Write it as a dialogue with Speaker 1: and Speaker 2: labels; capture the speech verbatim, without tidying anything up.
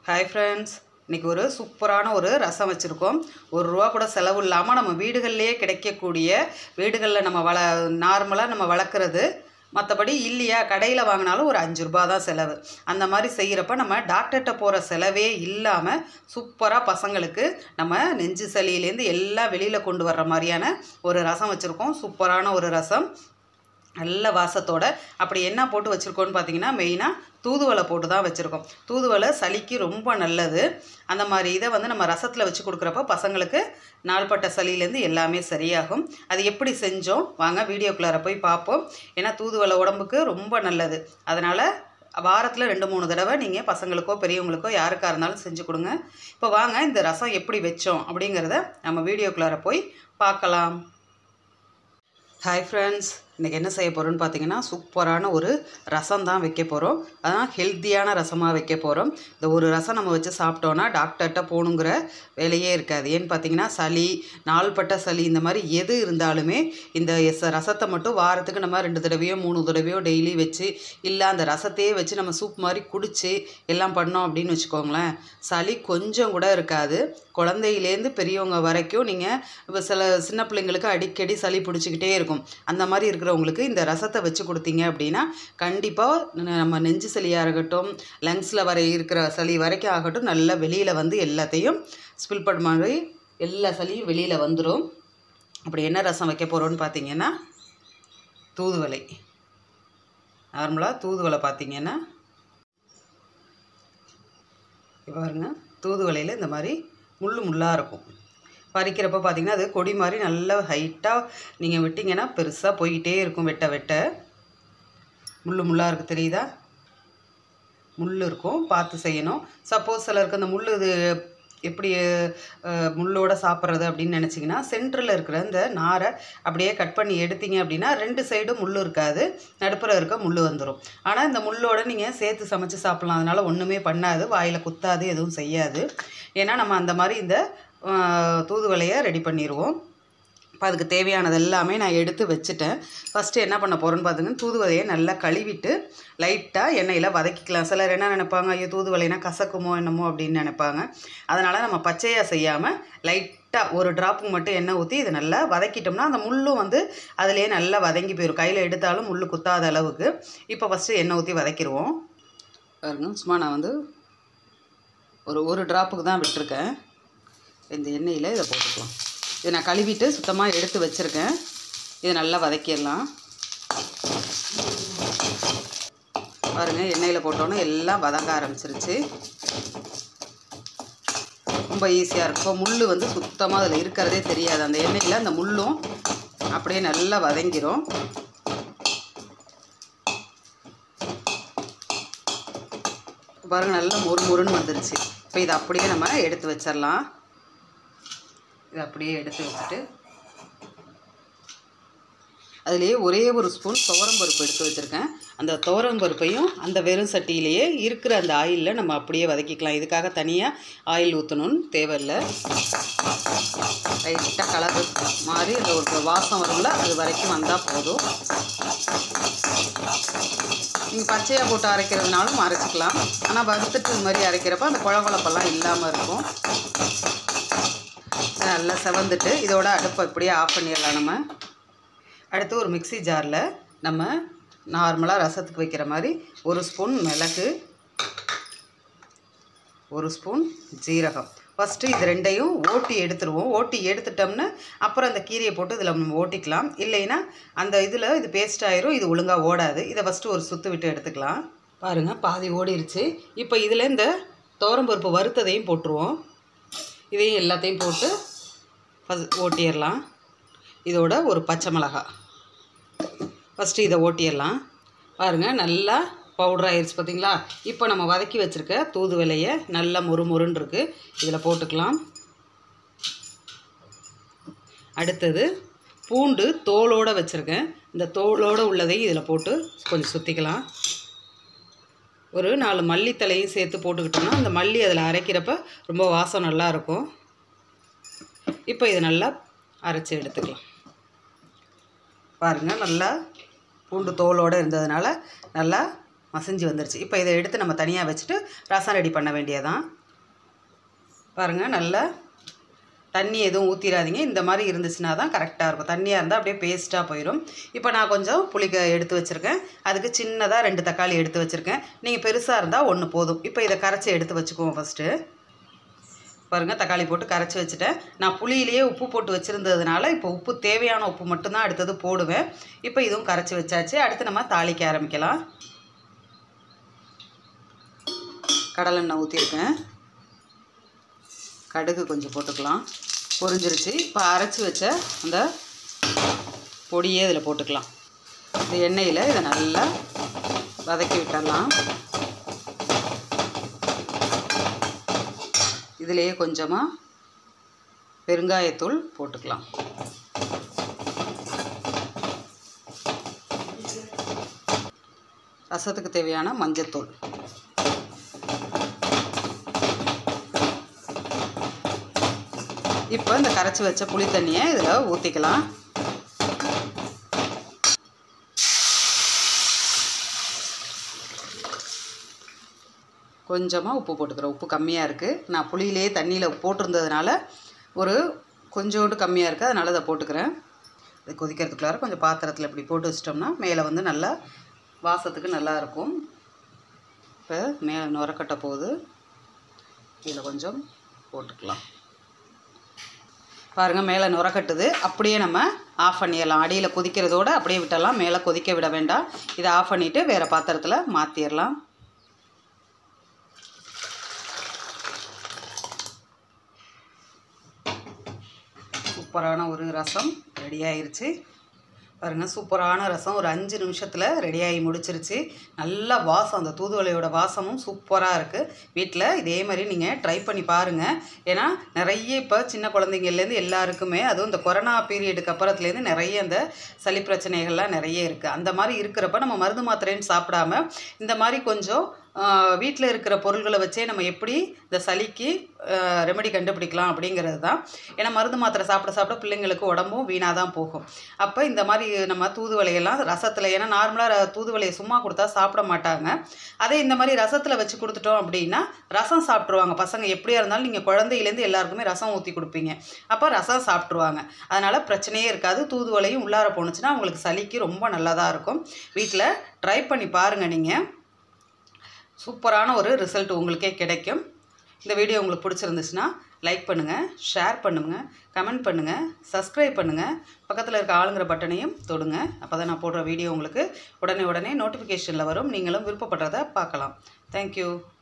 Speaker 1: Hi friends, இன்னைக்கு ஒரு சூப்பரான ஒரு ரசம் வச்சிருக்கோம். ஒரு ரூபா கூட செலவு இல்லாம நம்ம வீடுகளிலேயே கிடைக்கக்கூடிய வீடுகளில் நம்ம வள நார்மலா நம்ம வளர்க்குறது. மற்றபடி இல்லையா கடையில் வாங்கினாலும் ஒரு அஞ்சு ரூபா தான் செலவு. அந்த மாதிரி செய்கிறப்ப நம்ம டாக்டர்கிட்ட போகிற செலவே இல்லாமல் சூப்பராக பசங்களுக்கு நம்ம நெஞ்சு சளியிலேருந்து எல்லாம் வெளியில் கொண்டு வர்ற மாதிரியான ஒரு ரசம் வச்சுருக்கோம். சூப்பரான ஒரு ரசம், நல்ல வாசத்தோட. அப்படி என்ன போட்டு வச்சுருக்கோன்னு பார்த்தீங்கன்னா, மெயினாக தூதுவளை போட்டு தான் வச்சுருக்கோம். தூதுவளை சளிக்கு ரொம்ப நல்லது. அந்த மாதிரி இதை வந்து நம்ம ரசத்தில் வச்சு கொடுக்குறப்ப பசங்களுக்கு நாள்பட்ட சளியிலேருந்து எல்லாமே சரியாகும். அது எப்படி செஞ்சோம் வாங்க வீடியோக்குள்ளார போய் பார்ப்போம். ஏன்னா தூதுவளை உடம்புக்கு ரொம்ப நல்லது. அதனால் வாரத்தில் ரெண்டு மூணு தடவை நீங்கள் பசங்களுக்கோ பெரியவங்களுக்கோ யாருக்காக இருந்தாலும் செஞ்சு கொடுங்க. இப்போ வாங்க இந்த ரசம் எப்படி வச்சோம் அப்படிங்கிறத நம்ம வீடியோக்குள்ளார போய் பார்க்கலாம். ஹாய் ஃப்ரெண்ட்ஸ், இன்றைக்கி என்ன செய்ய போகிறோன்னு பார்த்தீங்கன்னா, சூப்பரான ஒரு ரசம் தான் வைக்க போகிறோம். அதான் ஹெல்த்தியான ரசமாக வைக்க போகிறோம். இந்த ஒரு ரசம் நம்ம வச்சு சாப்பிட்டோன்னா டாக்டர்கிட்ட போகணுங்கிற வேலையே இருக்காது. ஏன்னு பார்த்தீங்கன்னா, சளி, நாள்பட்ட சளி இந்த மாதிரி எது இருந்தாலுமே இந்த எஸ் ரசத்தை மட்டும் வாரத்துக்கு நம்ம ரெண்டு தடவையோ மூணு தடவையோ டெய்லி வச்சு, இல்லை அந்த ரசத்தையே வச்சு நம்ம சூப் மாதிரி குடித்து எல்லாம் பண்ணோம் அப்படின்னு வச்சுக்கோங்களேன், சளி கொஞ்சம் கூட இருக்காது. குழந்தையிலேருந்து பெரியவங்க வரைக்கும் நீங்கள் இப்போ சில சின்ன பிள்ளைங்களுக்கு அடிக்கடி சளி பிடிச்சிக்கிட்டே இருக்கும். அந்த மாதிரி இருக்கிறவங்களுக்கு இந்த ரசத்தை வச்சு கொடுத்தீங்க அப்படின்னா கண்டிப்பாக நம்ம நெஞ்சு சளியாக இருக்கட்டும், லங்ஸில் வர இருக்கிற சளி வரைக்கும் ஆகட்டும், நல்லா வெளியில் வந்து எல்லாத்தையும் ஸ்பில் பண்ண மாதிரி எல்லா சளியும் வெளியில் வந்துடும். அப்படி என்ன ரசம் வைக்க போகிறோன்னு பார்த்தீங்கன்னா, தூதுவளை. நார்மலாக தூதுவளை பார்த்தீங்கன்னா பாருங்க, தூதுவளையில் இந்த மாதிரி முள் முள்ளாக இருக்கும். பறிக்கிறப்ப பார்த்திங்கன்னா அது கொடி மாதிரி நல்லா ஹைட்டாக நீங்கள் விட்டிங்கன்னா பெருசாக போய்கிட்டே இருக்கும். வெட்ட வெட்ட முள் முள்ளாக இருக்குது, தெரியுதா? முள் இருக்கும், பார்த்து செய்யணும். சப்போஸ் சிலருக்கு அந்த முள் இது எப்படி முள்ளோட சாப்பிட்றது அப்படின்னு நினச்சிங்கன்னா, சென்டரில் இருக்கிற இந்த நாரை அப்படியே கட் பண்ணி எடுத்தீங்க அப்படின்னா ரெண்டு சைடும் முள் இருக்காது, நடுப்புற இருக்க முள் வந்துடும். ஆனால் இந்த முள்ளோட நீங்கள் சேர்த்து சமைச்சு சாப்பிட்லாம். அதனால் ஒன்றுமே பண்ணாது, வாயில் குத்தாது, எதுவும் செய்யாது. ஏன்னா நம்ம அந்த மாதிரி இந்த தூதுவளையை ரெடி பண்ணிடுவோம். இப்போ அதுக்கு தேவையானது எல்லாமே நான் எடுத்து வச்சுட்டேன். ஃபஸ்ட்டு என்ன பண்ண போகிறேன்னு பார்த்தீங்கன்னா, தூதுவளையை நல்லா கழுவிட்டு லைட்டாக எண்ணெயில் வதக்கிக்கலாம். சிலர் என்ன நினைப்பாங்க, ஐயோ தூதுவளைனா கசக்குமோ என்னமோ அப்படின்னு நினைப்பாங்க. அதனால் நம்ம பச்சையாக செய்யாமல் லைட்டாக ஒரு ட்ராப்புக்கு மட்டும் எண்ணெய் ஊற்றி இதை நல்லா வதக்கிட்டோம்னா அந்த முள்ளும் வந்து அதிலே நல்லா வதங்கி போயிடும். கையில் எடுத்தாலும் முள் குத்தாத அளவுக்கு. இப்போ ஃபஸ்ட்டு எண்ணெய் ஊற்றி வதக்கிடுவோம். பாருங்க, சும்மா நான் வந்து ஒரு ஒரு ட்ராப்புக்கு தான் விட்டுருக்கேன். இந்த எண்ணெயில் இதை போட்டுக்கலாம். இதை நான் கழுவிட்டு சுத்தமாக எடுத்து வச்சுருக்கேன். இதை நல்லா வதக்கிடலாம். பாருங்கள், எண்ணெயில் போட்டோன்னே எல்லாம் வதங்க ஆரம்பிச்சிருச்சு. ரொம்ப ஈஸியாக இருக்கும். முள் வந்து சுத்தமாக அதில் இருக்கிறதே தெரியாது. அந்த எண்ணெயில் அந்த முள்ளும் அப்படியே நல்லா வதங்கிடும். பாருங்கள், நல்லா மொறு மொறுன்னு வந்துருச்சு. இப்போ இதை அப்படியே நம்ம எடுத்து வச்சிடலாம். இதை அப்படியே எடுத்து வச்சுட்டு அதுலேயே ஒரே ஒரு ஸ்பூன் துவரம்பருப்பு எடுத்து வச்சுருக்கேன். அந்த துவரம்பருப்பையும் அந்த வெறும் சட்டியிலேயே இருக்கிற அந்த ஆயிலில் நம்ம அப்படியே வதக்கிக்கலாம். இதுக்காக தனியாக ஆயில் ஊற்றணும்னு தேவையில்லை. லைட்டாக கலர் மாதிரி அந்த ஒரு வாசம் வரும்ல, அது வரைக்கும் வந்தால் போதும். நீங்கள் பச்சையாக போட்டு அரைக்கிறதுனாலும் அரைச்சிக்கலாம். ஆனால் வறுத்துட்டு இது மாதிரி அரைக்கிறப்ப அந்த குழகுழப்பெல்லாம் இல்லாமல் இருக்கும். நல்லா செவந்துட்டு இதோட அடுப்பை இப்படியே ஆஃப் பண்ணிடலாம். நம்ம அடுத்து ஒரு மிக்சி ஜாரில் நம்ம நார்மலாக ரசத்துக்கு வைக்கிற மாதிரி ஒரு ஸ்பூன் மிளகு, ஒரு ஸ்பூன் ஜீரகம். ஃபஸ்ட்டு இது ரெண்டையும் ஓட்டி எடுத்துருவோம். ஓட்டி எடுத்துட்டோம்னா அப்புறம் அந்த கீரையை போட்டு இதில் நம்ம ஓட்டிக்கலாம். இல்லைன்னா அந்த இதில் இது பேஸ்ட் ஆயிரும், இது ஒழுங்காக ஓடாது. இதை ஃபஸ்ட்டு ஒரு சுற்று விட்டு எடுத்துக்கலாம். பாருங்கள், பாதி ஓடிருச்சு. இப்போ இதில் இந்த துவரம்பருப்பு வறுத்ததையும் போட்டுருவோம். இதையும் எல்லாத்தையும் போட்டு ஃபஸ்ட் ஓட்டிடலாம். இதோட ஒரு பச்சை மிளகாய் ஃபஸ்ட்டு இதை ஓட்டிடலாம். பாருங்கள், நல்லா பவுடர் ஆயிடுச்சு பார்த்தீங்களா? இப்போ நம்ம வதக்கி வச்சுருக்க தூதுவளையை நல்லா மொறு மொறுன்னு இருக்குது, இதில் போட்டுக்கலாம். அடுத்தது பூண்டு தோலோடு வச்சுருக்கேன். இந்த தோலோடு உள்ளதையும் இதில் போட்டு கொஞ்சம் சுற்றிக்கலாம். ஒரு நாலு மல்லித்தலையும் சேர்த்து போட்டுக்கிட்டோம்னா அந்த மல்லி அதில் அரைக்கிறப்ப ரொம்ப வாசம் நல்லாயிருக்கும். இப்போ இதை நல்லா அரைச்சி எடுத்துக்கலாம். பாருங்கள், நல்லா பூண்டு தோலோடு இருந்ததுனால நல்லா மசிஞ்சு வந்துருச்சு. இப்போ இதை எடுத்து நம்ம தனியாக வச்சுட்டு ரசம் ரெடி பண்ண வேண்டியதான். பாருங்கள், நல்லா தண்ணி எதுவும் ஊற்றிடாதீங்க. இந்த மாதிரி இருந்துச்சுன்னா தான் கரெக்டாக இருக்கும். தண்ணியாக இருந்தால் அப்படியே பேஸ்ட்டாக போயிடும். இப்போ நான் கொஞ்சம் புளிக்க எடுத்து வச்சுருக்கேன். அதுக்கு சின்னதாக ரெண்டு தக்காளி எடுத்து வச்சுருக்கேன். நீங்கள் பெருசாக இருந்தால் ஒன்று போதும். இப்போ இதை கரைச்சி எடுத்து வச்சுக்குவோம். ஃபஸ்ட்டு பாருங்கள், தக்காளி போட்டு கரைச்சி வச்சுட்டேன். நான் புளியிலேயே உப்பு போட்டு வச்சுருந்ததுனால இப்போ உப்பு தேவையான உப்பு மட்டும்தான் அடுத்தது போடுவேன். இப்போ இதுவும் கரைச்சி வச்சாச்சு. அடுத்து நம்ம தாளிக்க ஆரம்பிக்கலாம். கடலெண்ணெய் ஊற்றிருக்கேன். கடுகு கொஞ்சம் போட்டுக்கலாம். பொரிஞ்சிருச்சு. இப்போ அரைச்சி வச்ச அந்த பொடியே இதில் போட்டுக்கலாம். இந்த எண்ணெயில் இதை நல்லா வதக்கி விட்டுடலாம். இதிலேயே கொஞ்சமாக பெருங்காயத்தூள் போட்டுக்கலாம். ரசத்துக்கு தேவையான மஞ்சத்தூள். இப்போ இந்த கரைச்சி வச்ச புளி தண்ணியை இதில் ஊற்றிக்கலாம். கொஞ்சமாக உப்பு போட்டுக்கிறேன். உப்பு கம்மியாக இருக்குது. நான் புளியிலே தண்ணியில் போட்டிருந்ததுனால ஒரு கொஞ்சோண்டு கம்மியாக இருக்குது. அதனால் அதை போட்டுக்கிறேன். இது கொதிக்கிறதுக்குள்ளார கொஞ்சம் பாத்திரத்தில் இப்படி போட்டு வச்சிட்டோம்னா மேலே வந்து நல்லா வாசத்துக்கு நல்லாயிருக்கும். இப்போ மேலே நுரக்கட்ட போகுது. இதில் கொஞ்சம் போட்டுக்கலாம். பாருங்கள், மேலே நுரக்கட்டுது. அப்படியே நம்ம ஆஃப் பண்ணிடலாம். அடியில் கொதிக்கிறதோடு அப்படியே விட்டலாம். மேலே கொதிக்க விட வேண்டாம். இதை ஆஃப் பண்ணிவிட்டு வேறு பாத்திரத்தில் மாற்றிடலாம். சூப்பரான ஒரு ரசம் ரெடி ஆயிருச்சு. பாருங்கள், சூப்பரான ரசம் ஒரு அஞ்சு நிமிஷத்தில் ரெடியாகி முடிச்சிருச்சு. நல்லா வாசம், அந்த தூதுவளையோட வாசமும் சூப்பராக இருக்குது. வீட்டில் இதே மாதிரி நீங்கள் ட்ரை பண்ணி பாருங்கள். ஏன்னா நிறைய இப்போ சின்ன குழந்தைங்கள்லேருந்து எல்லாருக்குமே, அதுவும் இந்த கொரோனா பீரியடுக்கு அப்புறத்துலேருந்து நிறைய இந்த சளி பிரச்சனைகள்லாம் நிறைய இருக்குது. அந்த மாதிரி இருக்கிறப்ப நம்ம மருந்து மாத்திரைன்னு சாப்பிடாம இந்த மாதிரி கொஞ்சம் வீட்டில் இருக்கிற பொருள்களை வச்சே நம்ம எப்படி இந்த சளிக்கு ரெமெடி கண்டுபிடிக்கலாம் அப்படிங்கிறது தான். ஏன்னா மருந்து மாத்திரை சாப்பிட சாப்பிட பிள்ளைங்களுக்கு உடம்பும் வீணாக தான் போகும். அப்போ இந்த மாதிரி நம்ம தூதுவளையெல்லாம் ரசத்தில், ஏன்னா நார்மலாக தூதுவளையை சும்மா கொடுத்தா சாப்பிட மாட்டாங்க. அதே இந்த மாதிரி ரசத்தில் வச்சு கொடுத்துட்டோம் அப்படின்னா ரசம் சாப்பிட்ருவாங்க பசங்க. எப்படியா இருந்தாலும் நீங்கள் குழந்தையிலேருந்து எல்லாருக்குமே ரசம் ஊற்றி கொடுப்பீங்க. அப்போ ரசம் சாப்பிட்ருவாங்க. அதனால் பிரச்சனையே இருக்காது. தூதுவளையும் உள்ளார போணுச்சுன்னா அவங்களுக்கு சளிக்கு ரொம்ப நல்லதாக இருக்கும். வீட்டில் ட்ரை பண்ணி பாருங்கள். நீங்கள் சூப்பரான ஒரு ரிசல்ட் உங்களுக்கே கிடைக்கும். இந்த வீடியோ உங்களுக்கு பிடிச்சிருந்துச்சுன்னா லைக் பண்ணுங்கள், ஷேர் பண்ணுங்கள், கமெண்ட் பண்ணுங்கள், சப்ஸ்கிரைப் பண்ணுங்கள். பக்கத்தில் இருக்க ஆளுங்கிற பட்டனையும் தொடுங்க. அப்போ தான் நான் போடுற வீடியோ உங்களுக்கு உடனே உடனே நோட்டிஃபிகேஷனில் வரும். நீங்களும் விருப்பப்படுறதை பார்க்கலாம். தேங்க்யூ.